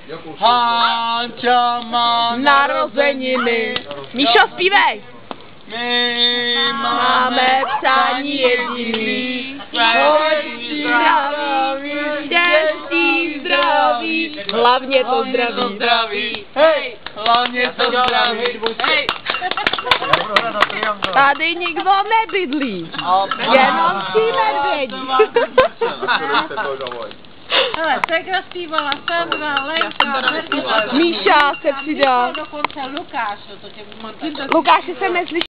Hanča má narozeniny. Míšo, zpívej! My Máme přání jediný, štěstí, zdraví, štěstí, zdraví, hlavně to zdraví. Hej, hlavně to zdraví. Hej. Tady nikdo nebydlí, jenom ti medvědi. Hele, Tegra zpívala, Sandra, Lenka, Míša se přidá. dokonce Lukáš, to tě Lukáši se neslyší.